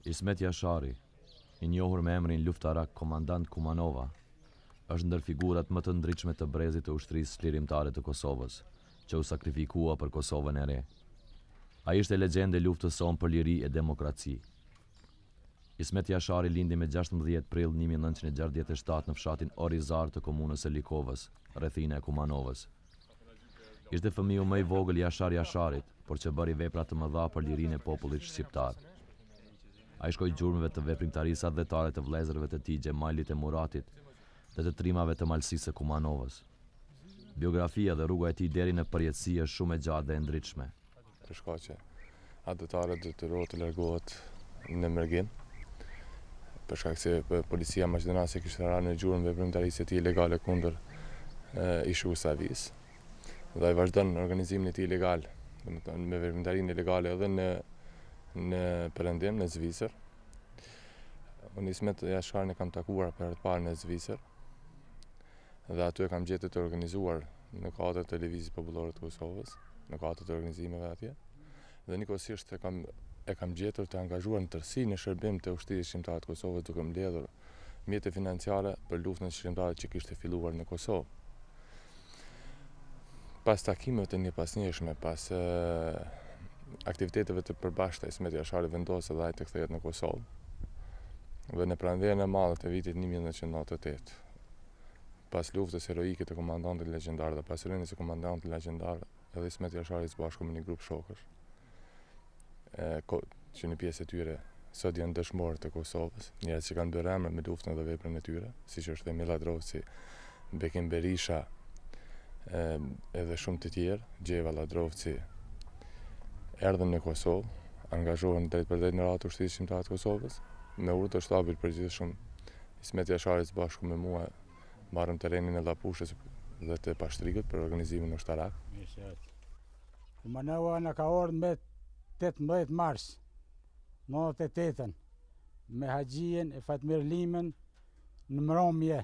Ismet Jashari, i njohur me emrin luftarak komandant Kumanova, është ndër figurat më të ndritshme të brezit të ushtrisë çlirimtare të Kosovës, që u sakrifikua për Kosovën e re. Ai ishte legjendë e luftës sonë për liri e demokraci. Ismet Jashari lindi me 16 prill 1967 në fshatin Orizar të komunës së Likovës, rrethina e Kumanovës. Ishte fëmiu më i vogël i Jasharit, por që bëri vepra të mëdha për lirinë e popullit shqiptar. Ai shkoi gjurmëve të veprimtarisë adhetare të vëllezërve të tij Gjemajlit e Muratit dhe të trimave të malësisë së Kumanovës. Biografia dhe rruga e tij deri në përjetësi është shumë e gjatë dhe e ndritshme. Për shkak që adhetare detyrohet të largohet në Mergim, për shkak se policia maqedonase kishte rënë në gjurmë veprimtarisë e tij ilegale kundër ishu Savis. Dhe ai vazhdon organizimin e tij ilegal, domethënë me veprimtarinë ilegale edhe në Perëndim, në Zvicër. Unë Ismet Jasharin e kam takuar për herë të parë në Zvicër. Dhe aty e kam gjetur të organizuar në katër televizit popullore të Kosovës, në katër të organizimeve atje. Dhe njëkohësisht e kam gjetur të angazhuar në tërësi në shërbim të ushtrisë shqiptare të Kosovës, duke mbledhur mjete financiare për luftën shqiptare që kishte filluar në Kosovë. Pas takimeve të njëpasnjëshme, pas aktiviteteve të përbashkëta, Ismet Jashari vendosi dhe ai të kthehet në Kosovë. Dhe në pranverën e madhe të vitit 1998, pas luftës heroike të komandantit legjendar dhe pas rënies së komandantit legjendar, edhe Ismet Jashari së bashku me një grup shokësh, që një pjesë e tyre sot janë dëshmorë të Kosovës, njerëz që kanë bërë emër me luftën dhe veprën e tyre, siç është Emil Ladrovci, Bekim Berisha, edhe shumë të tjerë, Gjeva Ladrovci, erdhën në Kosovë, angazhohen drejt për drejt në radhë të ushtrisë shqiptare të Kosovës, me urë të shtabit përgjithshëm. Ismet Jashari së bashku me mua marrëm terrenin e Lapushës dhe të Pashtrikut për organizimin ushtarak. Kumanova na ka ardhur me 18 mars 98-ën me haxhien e Fatmir Limën në mbrëmje.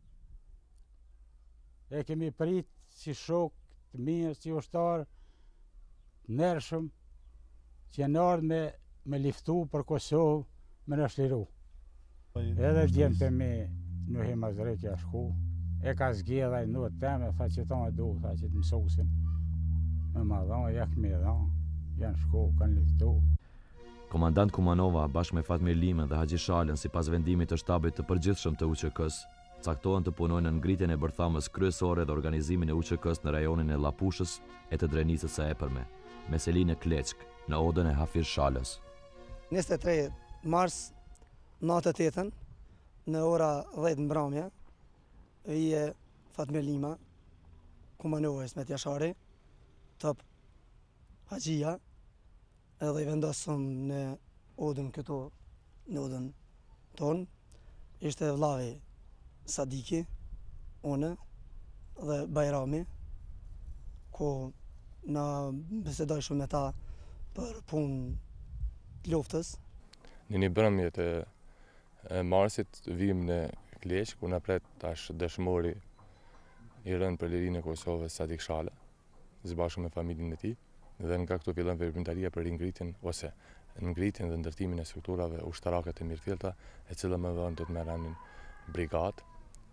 E kemi prit si shok të mirë, si ushtar, ndershëm, që janë ardhur me liftu për Kosovë, me në shliru. Edhe djemë të mi në Himazrek ja shku, e ka zgjedha i nuët teme, tha që ta me du, tha që të mësusin. Me ma dhonë, jak me dhonë, janë shku, kanë liftu. Komandant Kumanova, bashkë me Fatmir Limën dhe Haxhi Shalën, sipas vendimit të shtabit të përgjithshëm të UÇK-s, caktohen të punojnë në ngritjen e bërthamës kryesore dhe organizimin e UÇK-s në rajonin e Lapushës e të Drenicës së Epërme, me selinë e Kleçk, në odën e Hafir Shalës. 23 mars 98-ën, në ora 10 mbrëmje, vije Fatmir Lima, Kumanova, Ismet Jashari, top Haxhia, edhe i vendosëm në odën këto, në odën tonë, ishte vllavi Sadiki, une dhe Bajrami, ku na bisedoj shumë me ta për punë luftës. Në një mbrëmje të marsit vim në Kleçk, ku na pret tash dëshmori i rënë për lirinë e Kosovës Sadik Shala, së bashku me familjen e tij, dhe nga këtu fillon veprimtaria për ringritjen ose ngritjen dhe ndërtimin e strukturave ushtarake të mirëfillta, e cila më vonë do të merr emrin brigadë.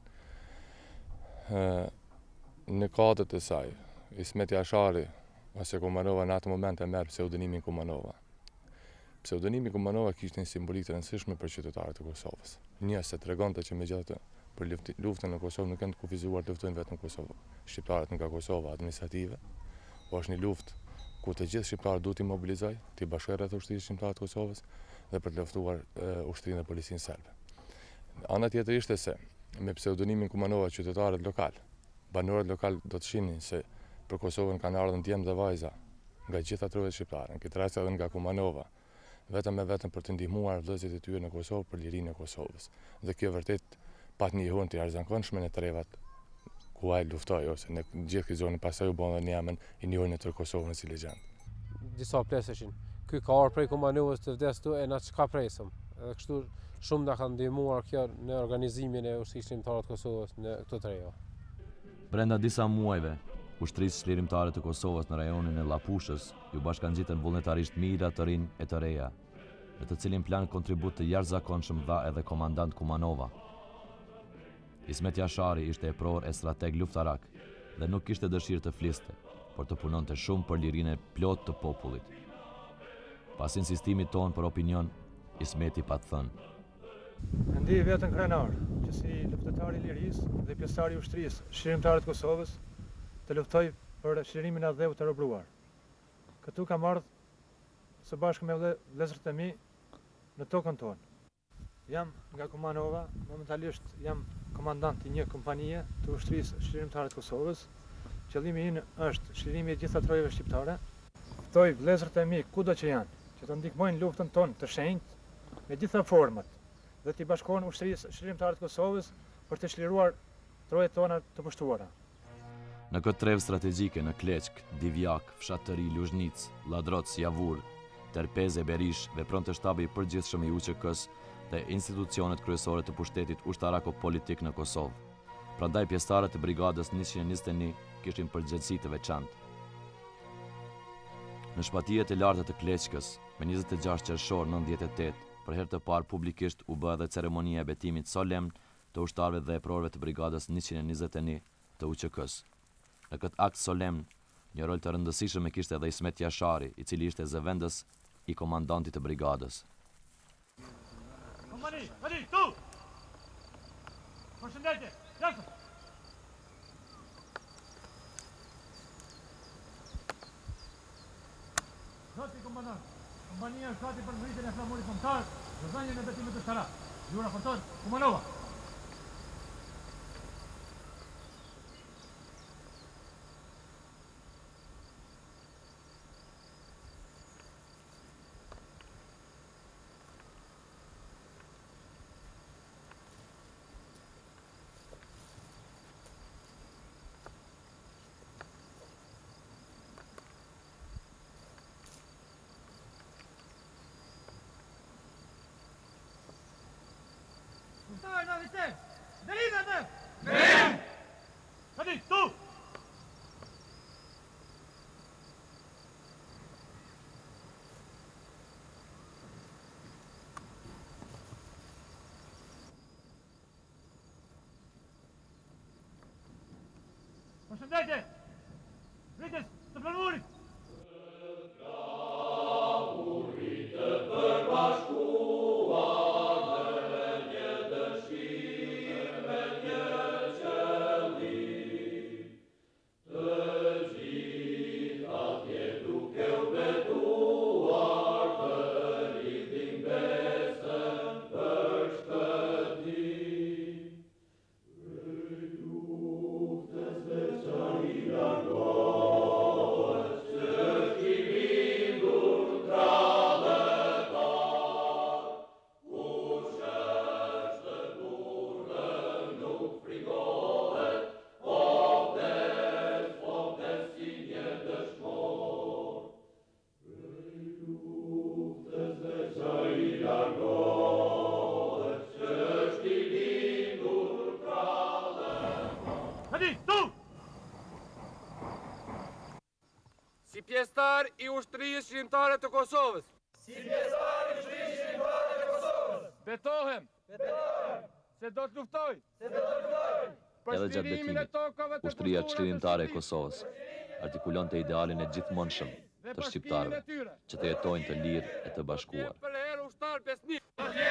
Në katër të saj, Ismet Jashari ose Kumanova në atë moment e merr pseudonimin Kumanova. Pseudonimi Kumanova kishte një simbolik të rëndësishme për qytetarët e Kosovës. Një se tregonte që megjithatë për luftën në Kosovë nuk kanë të kufizuar të luftojnë vetëm Kosovë. Shqiptarët nga Kosova administrative, po është një luftë ku të gjithë shqiptarët duhet të mobilizojnë, të bashkohen rreth ushtrisë shqiptare të Kosovës dhe për të luftuar ushtrinë dhe policinë serbe. Ana tjetër ishte se me pseudonimin Kumanova qytetarët lokal, banorët lokal do të shihnin se për Kosovën kanë ardhur djemë dhe vajza nga gjitha truhet shqiptare, në këtë rast edhe nga Kumanova, vetëm për të ndihmuar vëllezërit e tyre në Kosovë për lirinë e Kosovës. Dhe kjo vërtet pat një hurmë të jashtëzakonshme në trevat ku ai luftoi ose në gjithë këtë zonë, pastaj u bën në emën i njohur në Kosovën si legjend. Disa plesëshin. Ky ka ardhur prej Kumanovës të vdes tu e na çka presëm. Edhe kështu shumë na ka ndihmuar kjo në organizimin e ushtrisë shqiptare të Kosovës në këto treja. Brenda disa muajve, ushtrisë çlirimtare të Kosovës në rajonin e Lapushës ju bashkangjitën vullnetarisht mijëra të rinj e të reja. në të cilin plan kontribut të jashtëzakonshëm dha edhe komandant Kumanova. Ismet Jashari ishte epror e strateg luftarak dhe nuk kishte dëshirë të fliste, por të punonte shumë për lirinë e plot të popullit. Pas insistimit ton për opinion, Ismeti pa të thënë: Ndi vetën krenar, që si luftëtar i lirisë dhe pjesëtar i ushtrisë shërimtare të Kosovës, të luftoj për shërimin e dheu të robëruar. Këtu kam ardhur së bashku me vëllezërit e mi në tokën tonë. Jam nga Kumanova, momentalisht jam komandant i një kompanie të ushtrisë shërimtare të Kosovës. Qëllimi im është shërimi i gjitha trojeve shqiptare. Ftoj vëllezërit e mi kudo që janë, që të ndihmojnë luftën tonë të shenjtë me gjitha format dhe t'i bashkohen ushtrisë shërimtare të Kosovës për të çliruar trojet tona të pushtuara. Në këtë trev strategjike në Kleçk, Divjak, Fshatëri, Luzhnic, Ladroc, Javur, Terpeze, Berish, vepron të shtabi i përgjithshëm i UÇK-s dhe institucionet kryesore të pushtetit ushtarako-politik në Kosovë. Prandaj pjesëtarët e brigadës 121 kishin përgjegjësi të veçantë. Në shpatijet e larta të Kleçkës, me 26 qershor 98, për herë të parë publikisht u bë edhe ceremonia e betimit solemn të ushtarëve dhe eprorëve të brigadës 121 të UÇK-s. Në këtë akt solemn, një rol të rëndësishëm e kishte edhe Ismet Jashari, i cili ishte zëvendës i komandantit të brigadës. Kompani, vadi, tu! Përshëndetje, jasë! Zoti komandant, kompania është gati për ngritjen e flamurit kombëtar dhe dhënien e betimit të shtarak. Ju raporton Kumanova. Hadi, tu! Përshëndetje! Rritës të flamurit! Si pjesëtar i ushtrisë shërimtare të Kosovës. Betohem. Se do të luftoj. Edhe gjatë betimit, ushtria çlirimtare e Kosovës artikulonte idealin e gjithmonshëm të shqiptarëve, që të jetojnë të lirë e të bashkuar. Për herë ushtar besnik.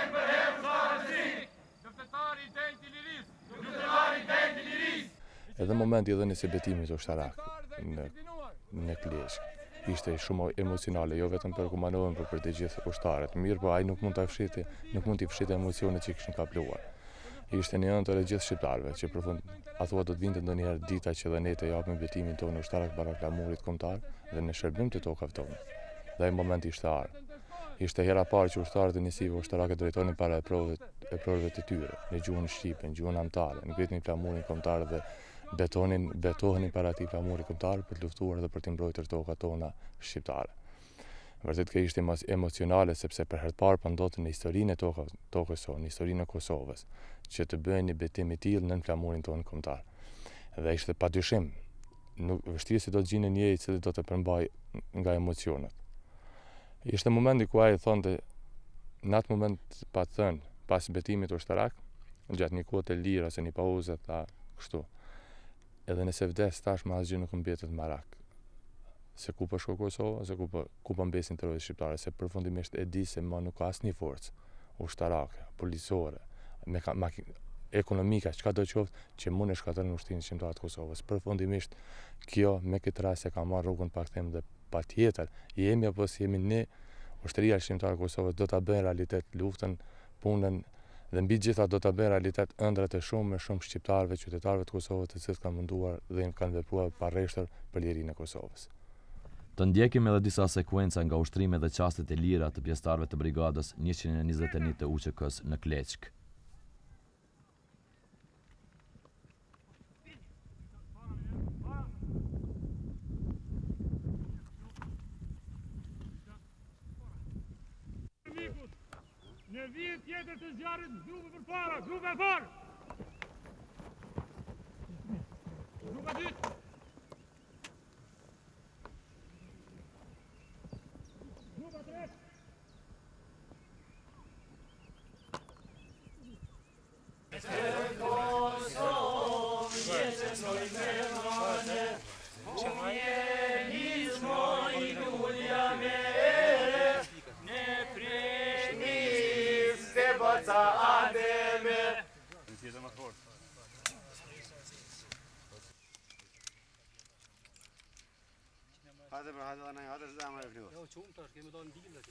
Luftëtari i denjtë i lirisë. Edhe momenti edhe nëse betimit ushtarak në Kleçk ishte shumë emocionale, jo vetëm për Kumanovën, por për të gjithë ushtarët. Mirë, po ai nuk mund t'i fshite emocionet që kishin kapluar. Ishte një anë të gjithë shqiptarëve, që përfund a thua do të vinte ndonjëherë dita që dhe ne të japim betimin tonë ushtarak para flamurit kombëtar dhe në shërbim të tokave tona. Dhe ai momenti ishte ardhur. Ishte hera parë që ushtarët e njësive ushtarake drejtonin para eprorëve të tyre, në gjuhën shqipe, në gjuhën amtare, ngritnin flamurin kombëtar dhe betohenin para atij flamuri kombëtar për të luftuar dhe për të mbrojtur tokat tona shqiptare. Vërtet kjo ishte emocionale sepse për herë të parë po ndodhte në historinë e tokës sonë, në historinë e Kosovës, që të bëhen një betim i tillë në flamurin tonë kombëtar. Dhe ishte padyshim, nuk vështirë se do të gjinin njëri i cili do të përmbaj nga emocionet. Ishte momenti ku ai thonte Në atë moment pa thënë, pas betimit ushtarak, gjatë një kohë të lirë ose një pauze ta kështu. Edhe nëse vdes tash më asgjë nuk mbetet marak. Se ku po shko Kosova, se ku po mbesin terroristë shqiptarë, se përfundimisht e di se më nuk ka asnjë forcë ushtarake, policore, ekonomike, çka do qoftë që mund të shkatërron ushtrinë shqiptare të Kosovës. Përfundimisht kjo me këtë rast e ka marrë rrugën pa kthim dhe patjetër jemi apo si jemi ne, ushtria shqiptare e Kosovës do ta bëjë realitet luftën, punën dhe mbi gjitha do ta bëjë realitet ëndrat e shumë shqiptarëve, qytetarëve të Kosovës, të cilët kanë munduar dhe kanë vepruar pa rreshtër për lirinë e Kosovës. Të ndjekim edhe disa sekuenca nga ushtrimet dhe qastet e lira të pjesëtarëve të brigadës 121 të UÇK-s në Kleçk. Në vijë tjetër të zjarrit, grupe për para, grupe e parë! Grupe dytë! Grupe tretë! Hadi zaman yapıyor. Ya çoğun taş kemi daha değil de.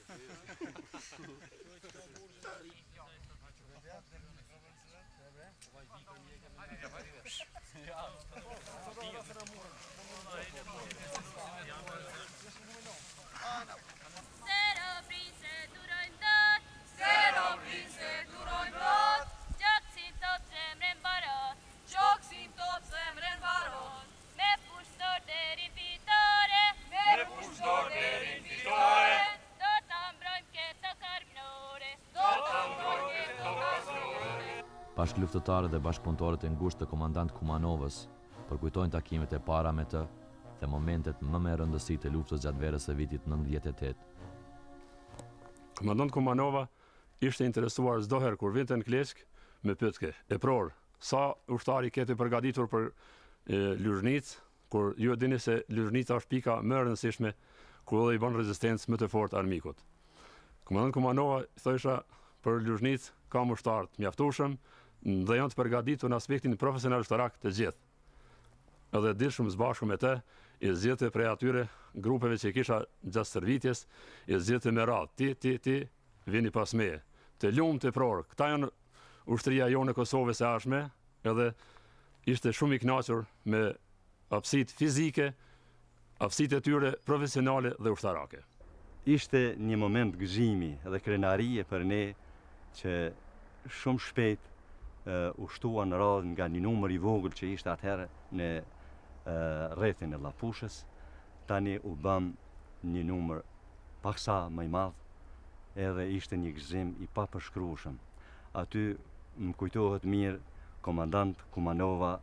Bashkëluftëtarët dhe bashkëpunëtorët e ngushtë të komandant Kumanovës përkujtojnë takimet e para me të dhe momentet më me rëndësi të luftës gjatë verës së vitit 98. Komandant Kumanova ishte interesuar çdo herë kur vinte në Kleçk me pyetje e pror, sa ushtari keti përgatitur për Luzhnicë, kur ju e dini se Luzhnica është pika më e rëndësishme ku i bën rezistencë më të fortë armikut. Komandant Kumanova thosha për Luzhnicë kam ushtar të mjaftueshëm dhe janë të përgatitur në aspektin profesional ushtarak të gjithë. Edhe dilshëm së bashku me të, i zgjete prej atyre grupeve që kisha gjatë stërvitjes, i zgjete me radhë, ti, vini pas meje. Të lumë të prorë, këta janë ushtria jonë e Kosovës e ashme, edhe ishte shumë i kënaqur me aftësitë fizike, aftësitë e tyre profesionale dhe ushtarake. Ishte një moment gëzimi dhe krenarie për ne që shumë shpejt ushtuan në radhë nga një numër i vogël që ishte atëherë në rrethin e Llafushës, tani u bëm një numër paksa më i madh, edhe ishte një gëzim i papërshkrueshëm. Aty më kujtohet mirë komandant Kumanova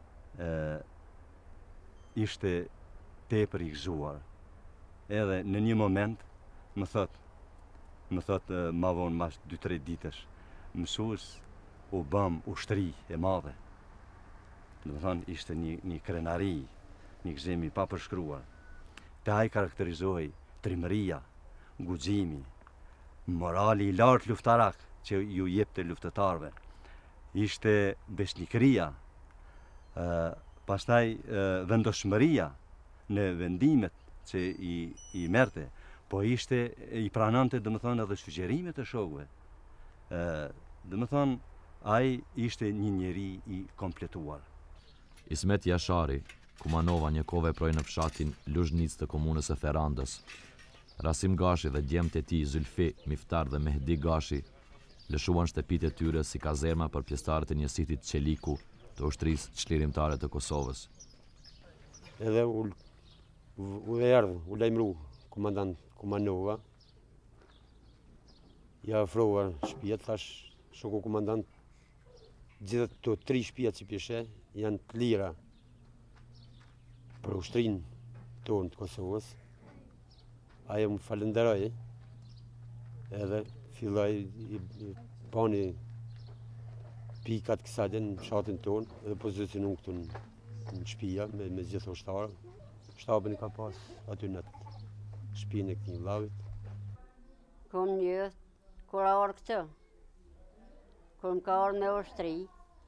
ishte tepër i gëzuar. Edhe në një moment më thot ma vonë mas 2-3 ditësh, mësues u bëm ushtri e madhe. Do të thonë ishte një krenari, një gëzim i papërshkruar. Te ai karakterizohej trimëria, guximi, morali i lartë luftarak që ju jepte luftëtarëve. Ishte besnikëria, pastaj vendoshmëria në vendimet që i merrte, po i pranonte domethënë edhe sugjerimet e shokëve. Domethënë ai ishte një njeri i kompletuar. Ismet Jashari, Kumanova një kohë veproi në fshatin Luzhnicë të komunës së Ferrandës. Rasim Gashi dhe djemtë e tij Zylfi, Miftar dhe Mehdi Gashi lëshuan shtëpitë e tyre si kazerma për pjesëtarët e njësitit Çeliku të ushtrisë çlirimtare të Kosovës. Edhe u lajmëru komandant Kumanova. Ja ofrova shtëpia, thash shoku komandant, gjithë të 3 shtëpia që pishe janë të lira për ushtrinë tonë të Kosovës. Ajo më falenderoj edhe filloj i bani pikat kësajte në fshatin tonë dhe pozicionu këtu në shtëpia me gjithë ushtarë. Shtabin i ka pas aty në shtëpinë e këtij vllavit. Kom një kur ardhë këtë, kur më ka ardhë me ushtri,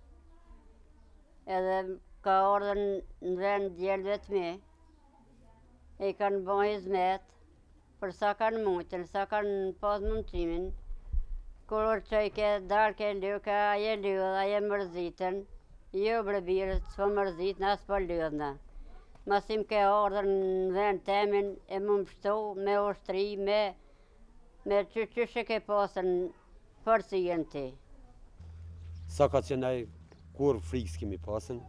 edhe ka ardhë në vend djelëve të mi, e i kanë bëjë Ismet, për sa kanë mujtën, sa kanë pas mundësimin, kur që i ke dalë ke lukë, aje lydhë, aje mërzitën, jo brebirës, s'po mërzitën, as po lydhëna. Masim ke ardhër në vend temin, e më mështu me ushtri, me që ke pasën përësien ti. Sa ka që naj kur frikës kemi pasën,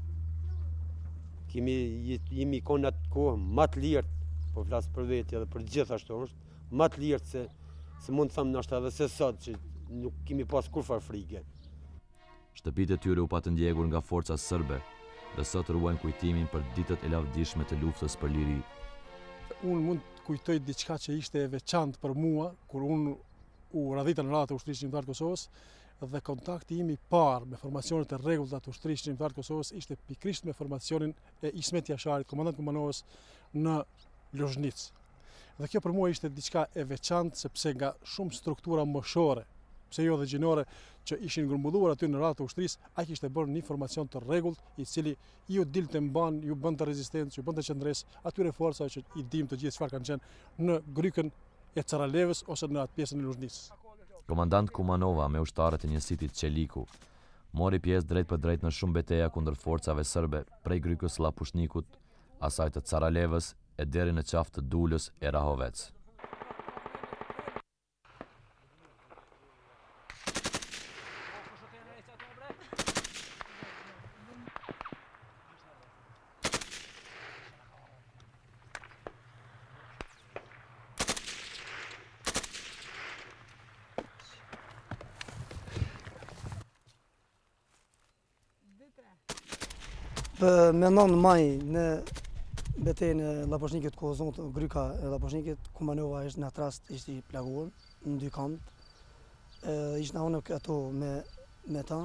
jemi konë atë kohë matë lirtë, po flasë për veti edhe për gjithashtu është, matë lirtë se mund të thamë nështë edhe se sot që nuk kemi pas kur farë frike. Shtëpitë e tyre u patën ndjekur nga forca sërbe dhe sot ruajnë kujtimin për ditët e lavdishme të luftës për liri. Unë mund të kujtoj diçka që ishte e veçantë për mua, kur unë u radhita në radhë të ushtrisë shqiptare të Kosovës, dhe kontakti im i parë me formacionet e rregullta të ushtrisë shqiptare të Kosovës ishte pikërisht me formacionin e Ismet Jasharit, komandant Kumanovës në Luzhnicë. Dhe kjo për mua ishte diçka e veçantë sepse nga shumë struktura moshore, pse jo dhe gjinore, që ishin grumbulluar aty në radhë të ushtrisë, ai kishte bërë një formacion të rregullt, i cili ju dilte mban, ju bënte rezistencë, ju bënte qendres atyre forcave që i dim të gjithë çfarë kanë qenë në grykën e Caralevës ose në atë pjesën e Luzhnicës. Komandant Kumanova me ushtarët e njësitit Qeliku mori pjesë drejt për drejt në shumë beteja kundër forcave sërbe prej grykës Lapushnikut, asaj të Caralevës e deri në qafë të Dulës e Rahovec. Me 9 maj në betejën e Lapushnikit të Kosovës, gryka e Lapushnikit, Kumanova ishte në atë rast ishte i plaguar në dy kampë. Ishte në unë ato me ta,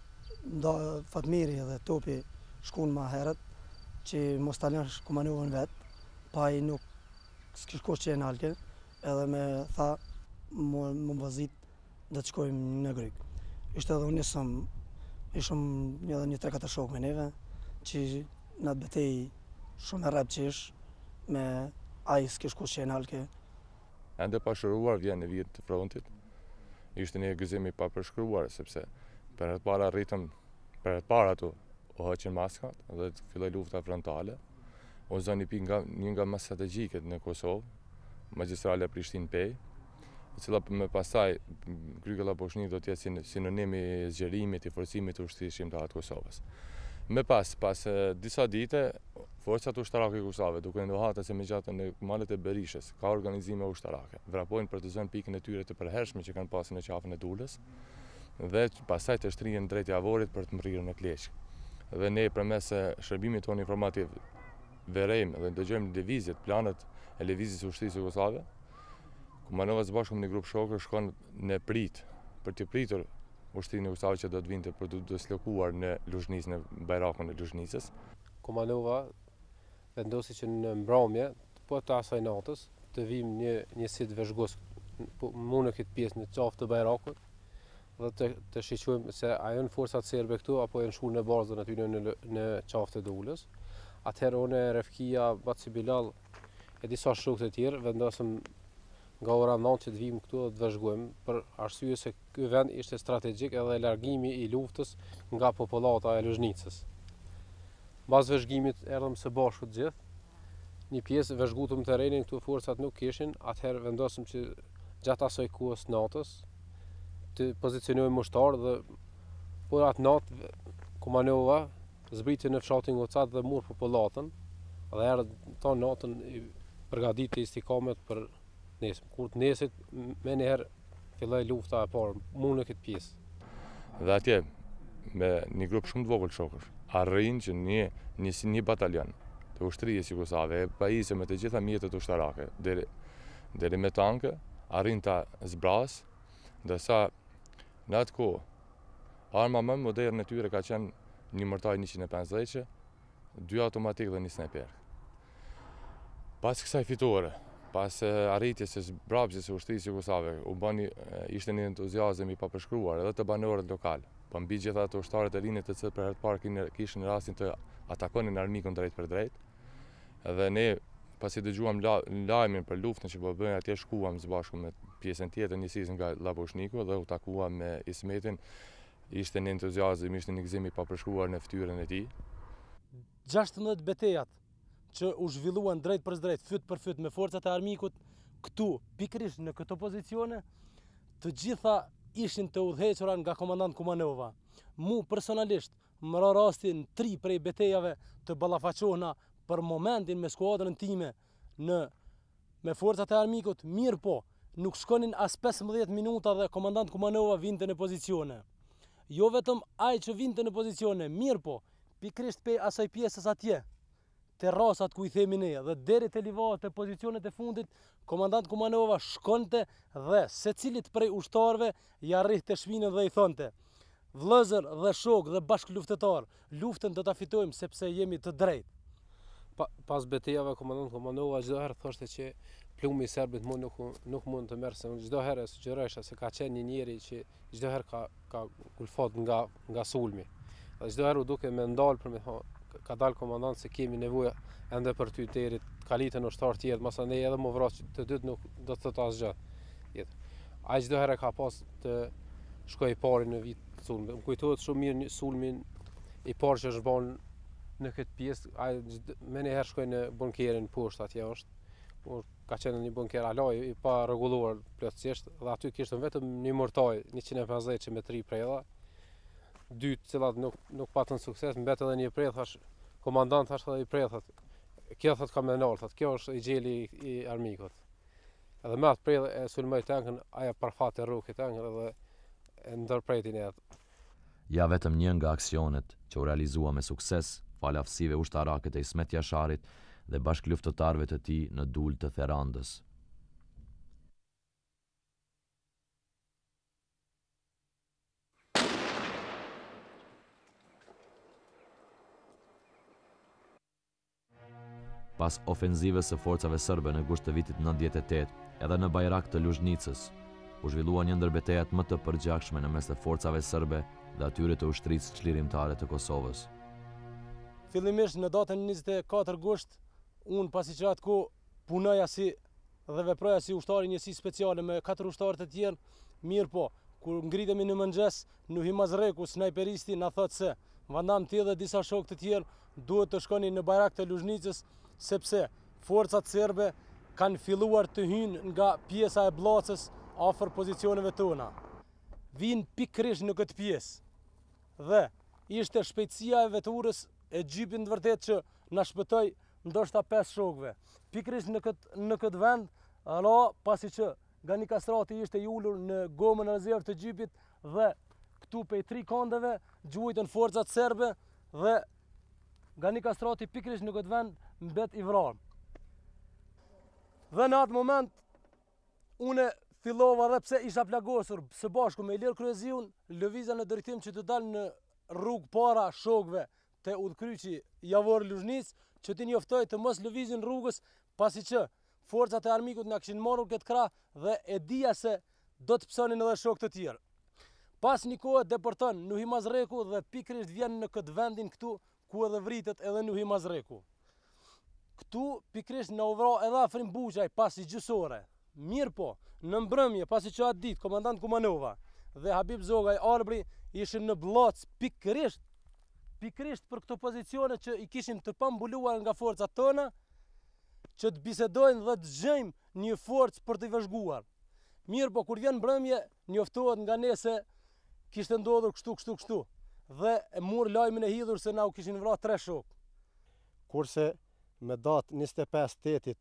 fatmiri edhe topi shkun ma herët, që mos talënsh Kumanovën vetë, pa i nuk s'kishkosh që e nalke, edhe me tha më vazit dhe të shkojmë në gryk. Ishte edhe unë ishëm edhe një 3-4 shok me neve, që në atë betej shumë e rrep që ish, me ajë s'kishkosh që e nalke. Ende pashëruar vjen në vjetë të frontit, ishte një gëzim i papërshkruar, sepse për atë para rritëm, për atë para tu o hoqën maskat dhe të filloj lufta frontale. O zonë një nga mas strategjiket në Kosovë, magjistrale Prishtinë-Pej, e cila me pasaj gryka Lapushnik do t'jetë sinonimi i zgjerimit i forcimit të ushtrisë shqiptare të Kosovës. Me pas disa dite, forcat ushtarake kusave, duke ndohata se me gjatën e malet e Berishës, ka organizime ushtarake. Vrapojnë për të zënë pikën e tyre të përhershme që kanë pasur në qafën e Dulës, dhe pasaj të shtrihen drejt javorit për të mrirë në Kleqë. Dhe ne përmes shërbimit tonë informativ verejmë dhe ndëgjojmë lëvizjet, planet e lëvizjes së ushtrisë së Kosovës. Kumanova së bashku me një grup shokër shkon në prit për të pritur ushtrinë e Kosovës që do të vinte për të dislokuar në Luzhnicë, në bajrakun e Luzhnicës. Kumanova vendosi që në mbrëmje, po të asaj natës, të vim një njësit vëzhgos, mu në këtë pjesë në qafë të bajrakut, dhe të shiqojmë se a janë forcat serbe këtu, apo janë shku në bazën aty në qafë të Dulës. Atëherë une Refkia, Batsi Bilal e disa shokët e tjerë vendosëm nga ora 9 që të vim këtu dhe të vëzhgojmë, për arsye se ky vend ishte strategjik edhe largimi i luftës nga populata e Luzhnicës. Mbas vëzhgimit erdhëm së bashku të gjithë, një pjesë vëzhgutëm terrenin, këtu forcat nuk kishin, atëherë vendosëm që gjatë asaj kohës natës të pozicionojmë ushtarë dhe por atë natë Kumanova zbriti në fshatin Gocat dhe mur popullatën dhe erdhë ta natën i përgatitë istikamet për nesëm. Kur të nesit me njëherë filloi lufta e parë, mu në këtë pjesë. Dhe atje me një grup shumë të vogël shokësh, arrin që një batalion të ushtrisë jugoslave e pajisë me të gjitha mjetet ushtarake deri me tankë, arrin ta zbras Ndërsa në atë kohë, arma më moderne e tyre ka qenë një mërtaj 150, 2 automatik dhe një sniper. Pas kësaj fitore, pas arritjes së zbrapsjes së ushtrisë jugoslave, ishte një entuziazëm i papërshkruar edhe të banorët lokal, po mbi gjitha ato ushtarët e rinjë të cilët për herë të parë kishin rastin të atakonin armikun drejt për drejt. Dhe ne pasi dëgjuam lajmin për luftën që po bëhen atje, shkuam së bashku me pjesën tjetër njësisë nga Laboshniku dhe u takuam me Ismetin. Ishte një entuziazëm, ishte një gëzim i papërshkruar në fytyrën e tij. 16 betejat që u zhvilluan drejt për drejt, fyt për fyt me forcat e armikut, këtu pikërisht në këto pozicione, të gjitha ishin të udhëhequra nga komandant Kumanova. Mu personalisht më ra rastin 3 prej betejave të ballafaqohna për momentin me skuadrën time me forcat e armikut, mirë po, nuk shkonin as 15 minuta dhe komandant Kumanova vinte në pozicione. Jo vetëm ai që vinte në pozicione, mirë po, pikërisht pe asaj pjesës atje, terrasat ku i themi ne, dhe deri te livaret e pozicionet e fundit, komandant Kumanova shkonte dhe secilit prej ushtarëve ja rrihte shpinën dhe i thonte: vëllezër dhe shok dhe bashkëluftëtar, luftën do ta fitojmë sepse jemi të drejtë. Pas betejave, komandant Kumanova çdo herë thoshte që plumi i serbit nuk mund të merë, se çdo herë sugjerohesha se ka qenë një njeri që çdo herë ka kulfat nga sulmi. Dhe çdo herë u duke me ndalë për me thonë, ka dalë komandant se kemi nevojë ende për ty deri të kalitën ushtar tjetër, masandej edhe më vrasë të dytë nuk do të thotë asgjë. Ai çdo herë ka pas të shkoj i pari në vit sulmi. Më kujtohet shumë mirë sulmin i parë që është bën në këtë pjesë, ai më një herë shkoj në bunkerin poshtë atje është. Ka qenë një bunker aloj i pa rregulluar plotësisht dhe aty kishte vetëm një mortaj 150 që me 3 predha. 2 të cilat nuk patën sukses, mbet edhe një predh, thash komandant, thash edhe i predh, kjo thot ka më nal, thot kjo është i gjeli i armikut. Edhe me atë predh e sulmoi tankën, aja parfat e rrugë tankën dhe e ndërpretin e atë. Ja vetëm një nga aksionet që u realizua me sukses fal aftësive ushtarake të Ismet Jasharit dhe bashkëluftëtarëve të tij në dul të Therandës. Pas ofenzivës së forcave serbe në gusht të vitit 98, edhe në Bajrak të Luzhnicës, u zhvilluan një ndër betejat më të përgjakshme në mes të forcave serbe dhe atyre të ushtrisë çlirimtare të Kosovës. Fillimisht në datën 24 gusht, unë pasi që atë ko punoja dhe veproja si ushtari njësi speciale me 4 ushtarë të tjerë, mirë po, kur ngritemi në mëngjes, Nuhi Mazreku, snajperisti, na thotë se Vandam ti dhe disa shok të tjerë duhet të shkoni në Bajrak të Luzhnicës, sepse forcat serbe kanë filluar të hynë nga pjesa e Bllacës afër pozicioneve tona. Vinë pikërisht në këtë pjesë dhe ishte shpejtësia e veturës e gjipin të vërtet që na shpëtoi ndoshta 5 shokëve. Pikërisht në këtë vend, pasi që Gani Kastrati ishte i ulur në gomën e rezervë të gjipit dhe këtu pej 3 kandeve gjuajtën forcat serbe dhe Gani Kastrati pikërisht në këtë vend mbet i vrarë. Dhe në atë moment, une fillova dhe pse isha plagosur së bashku me Ilir Kryeziun, lëviza në drejtim që të dalë në rrugë para shokëve të udhkryqi Javor Luzhnic, që t'i njoftoj të mos lëvizin rrugës, pasi që forcat e armikut na kishin marrur këtë krah dhe e dija se do të psonin edhe shokë të tjerë. Pas një kohë deporton Nuhi Mazreku dhe pikërisht vjen në këtë vendin këtu ku edhe vritet edhe Nuhi Mazreku. Këtu pikërisht në uvra edhe afrim buqaj pasi gjysore. Mirë po, në mbrëmje pasi që atë ditë komandant Kumanova dhe Habib Zogaj Arbri ishin në Bllac pikërisht për këto pozicione që i kishin të pambuluar nga forcat tona, që të bisedojnë dhe të gjejmë një forcë për të vëzhguar. Mirë po, kur vjen mbrëmje, njoftohet nga ne se kishte ndodhur kështu dhe e mur lajmin e hidhur se na u kishin vrarë 3 shokë. Kurse me datë 25 tetit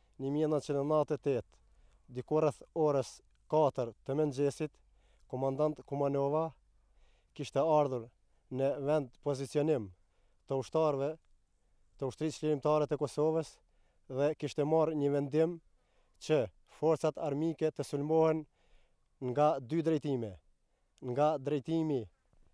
1998, diku rreth orës 4 të mëngjesit, komandant Kumanova kishte ardhur në vend pozicionim të ushtarëve të ushtrisë çlirimtare të Kosovës dhe kishte marrë një vendim që forcat armike të sulmohen nga dy drejtime, nga drejtimi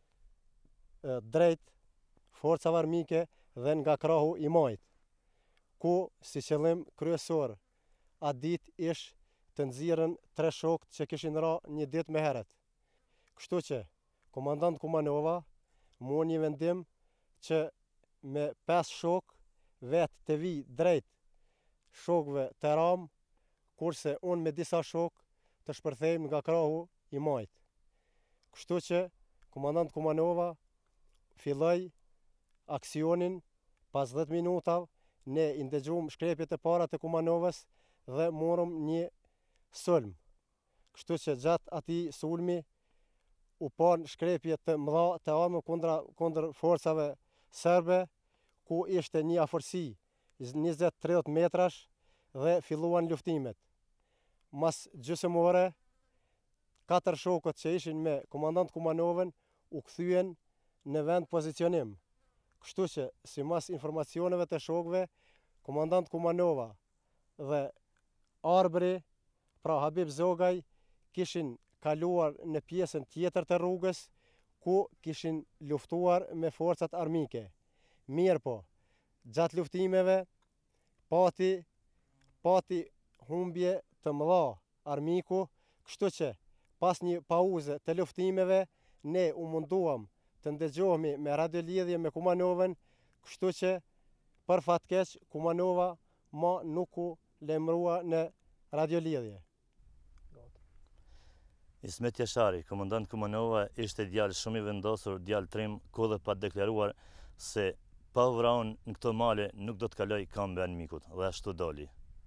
drejt forcave armike dhe nga krahu i majt, ku si qëllim kryesor atë ditë ish të nxirren 3 shokët që kishin ra një ditë më herët. Kështu që komandant Kumanova mua një vendim që me 5 shokë vetë të vi drejt shokëve të ram, kurse unë me disa shokë të shpërthejmë nga krahu i majt. Kështu që komandant Kumanova filloi aksionin pas 10 minutave, ne i ndëgjuam shkrepjet e para të Kumanovës dhe morëm një sulm. Kështu që gjatë atij sulmi u pan shkrepje të mëdha të armëve kundër forcave serbe, ku ishte një afërsi 20-30 metrash dhe filluan luftimet. Mas gjysmore, 4 shokët që ishin me komandant Kumanovën u kthyen në vend pozicionim. Kështu që, sipas informacioneve të shokëve, komandant Kumanova dhe arbri, pra Habib Zogaj, kishin kaluar në pjesën tjetër të rrugës, ku kishin luftuar me forcat armike. Mirë po, gjatë luftimeve, pati humbje të mëdha armiku, kështu që pas një pauze të luftimeve, ne u munduam të ndëgjohemi me radiolidhje me Kumanovën, kështu që për fatkeq Kumanova ma nuk u lajmërua në radiolidhje. Ismet Jashari, komandant Kumanova, ishte djalë shumë i vendosur, djalë trim, ku dhe pa deklaruar se pa u vrarë në këto male nuk do të kaloj kambe armikut, dhe ashtu doli.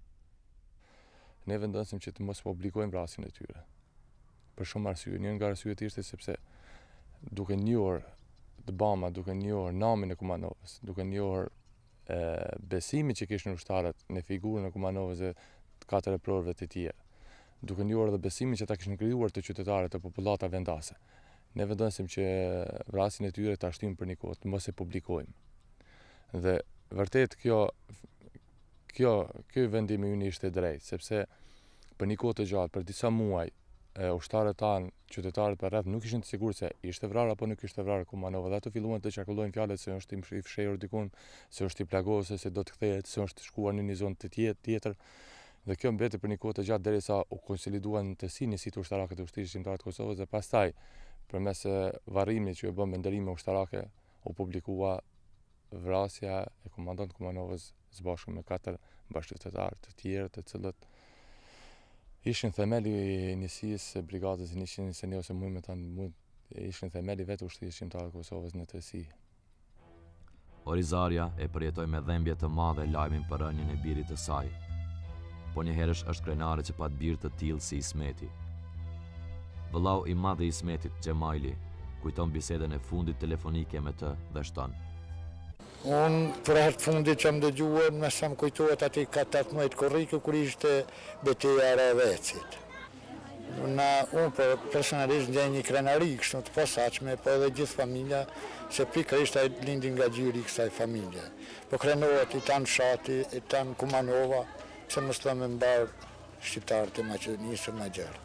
Ne vendosim që të mos publikojmë vrasjen e tyre. Për shumë arsye, një nga arsyet ishte sepse duke njohur të bama, duke njohur namin e Kumanovës, duke njohur besimin që kishin ushtarët në figurën e Kumanovës dhe 4 reprorëve të tjerë, duke njohur edhe besimin që ta kishin krijuar të qytetarët e popullata vendase. Ne vendosim që vrasjen e tyre ta shtyjmë për një kohë, të mos e publikojmë. Dhe vërtet ky vendim i ynë ishte drejt, sepse për një kohë të gjatë, për disa muaj, ushtarët tanë, qytetarët për rreth nuk ishin të sigurt se ishte vrarë apo nuk ishte vrarë Kumanova, dhe ato filluan të qarkullojnë fjalët se është i fshehur dikun, se është i plagosur, se do të kthehet, se është shkuar në një zonë tjetër. Dhe kjo mbeti për një kohë të gjatë derisa u konsoliduan të si njësitë ushtarake të ushtrisë shqiptare të Kosovës, dhe pastaj përmes varrimit që e bën me ndërime ushtarake u publikua vrasja e komandant Kumanovës së bashku me 4 bashkëqytetarë të tjerë, të cilët ishin themeli i njësisë së brigadës, ishin se ne ose mujme tanë, ishin themeli vetë ushtrisë shqiptare të Kosovës në tërësi. Orizaria e përjetoi me dhembje të madhe lajmin për rënien e birit të saj, po një herësh është krenare që pat birë të tillë si Ismeti. Vëllau i madh i Ismetit, Xhemaili, kujton bisedën e fundit telefonike me të dhe shton: Unë për herë të fundit që më dëgjuar, më sa më kujtohet ati 18 korrikë kur ishte betejë e Ravecit. Unë personalisht ndjej një krenari kështu të posaçme, po edhe gjithë familja, se pikërisht ai lindi nga gjyri i kësaj familje. Po krenohet i tanë Shati, i tanë Kumanova, pse mos të me mbar shqiptarët e Maqedonisë më gjerë.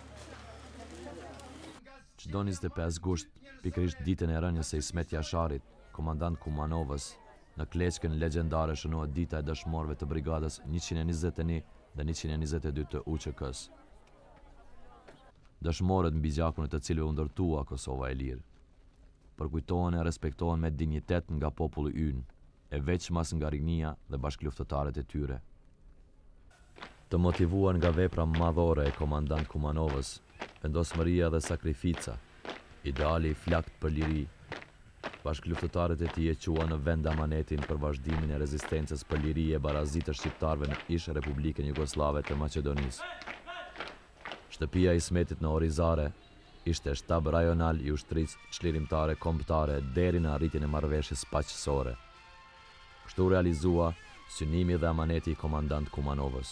Çdo 25 gusht, pikërisht ditën e rënies së Ismet Jasharit, komandant Kumanovës, në kleçkën legjendare shënohet dita e dëshmorëve të brigadës 121 dhe 122 të UÇK-s. Dëshmorët mbi gjakun e të cilëve u ndërtua Kosova e lirë, përkujtohen e respektohen me dinjitet nga populli ynë, e veçmas nga rignia dhe bashkëluftëtarët e tyre. Të motivuar nga vepra madhore e komandant Kumanovës, vendosmëria dhe sakrifica, ideali i flakt për liri, bashkëluftëtarët e tij e quan në vend amanetin për vazhdimin e rezistencës për liri e barazit të shqiptarëve në ish Republikën Jugoslave të Maqedonisë. Shtëpia e Ismetit në Orizare ishte shtab rajonal i ushtrisë çlirimtare kombëtare deri në arritjen e marrëveshjes paqësore. Kështu realizua synimi dhe amaneti i komandant Kumanovës.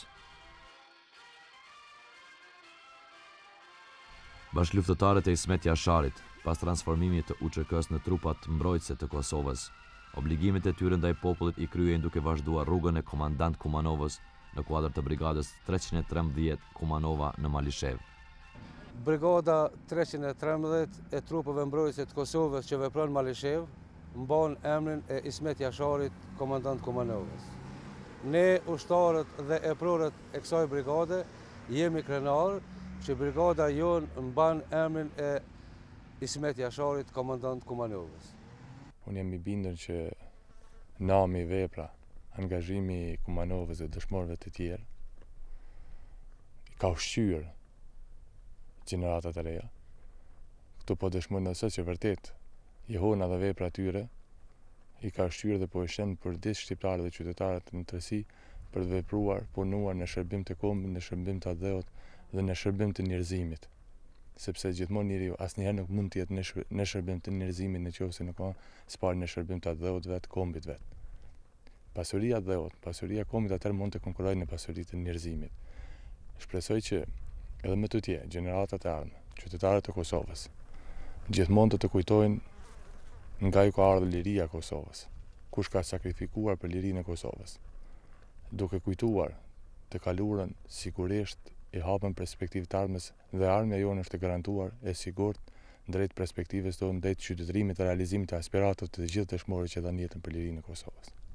Bashkëluftëtarët e Ismet Jasharit, pas transformimit të UÇK-s në trupat mbrojtëse të Kosovës, obligimet e tyre ndaj popullit i kryejnë duke vazhduar rrugën e komandant Kumanovës në kuadër të brigadës 313 Kumanova në Malishev. Brigada 313 e trupeve mbrojtëse të Kosovës që vepron Malishev, mban emrin e Ismet Jasharit, komandant Kumanovës. Ne ushtarët dhe eprorët e kësaj brigade jemi krenar që brigada jonë mban emrin e Ismet Jasharit, komandant Kumanovës. Unë jam i bindur që nami, vepra, angazhimi i Kumanovës dhe dëshmorëve të tjerë ka ushqyer gjeneratat e reja. Këtu po dëshmojnë nëse që vërtet jehona dhe vepra tyre i ka ushqyer dhe po e shen për disë shqiptarët dhe qytetarët në tërësi për të vepruar, punuar në shërbim të kombit, në shërbim të dheut dhe në shërbim të njerëzimit. Sepse gjithmonë njeriu asnjëherë nuk mund të jetë në shërbim të njerëzimit nëse nuk ka s'pari në shërbim të dheut vet, kombit vet. Pasuria e dheut, pasuria e kombit atëherë mund të konkurrojë në pasuritë të njerëzimit. Shpresoj që edhe më të tjerë, gjeneratat e ardhme, qytetarët e Kosovës, gjithmonë të kujtojnë nga ju ka ardhur liria e Kosovës, kush ka sakrifikuar për lirinë e Kosovës. Duke kujtuar të kaluarën, sigurisht i hapën perspektivë të ardhmes dhe ardhmja jonë është e garantuar e sigurt drejt perspektivës tonë, drejt qytetërimit të realizimit të aspiratëve të gjithë dëshmorëve që dhanë jetën për lirinë e Kosovës.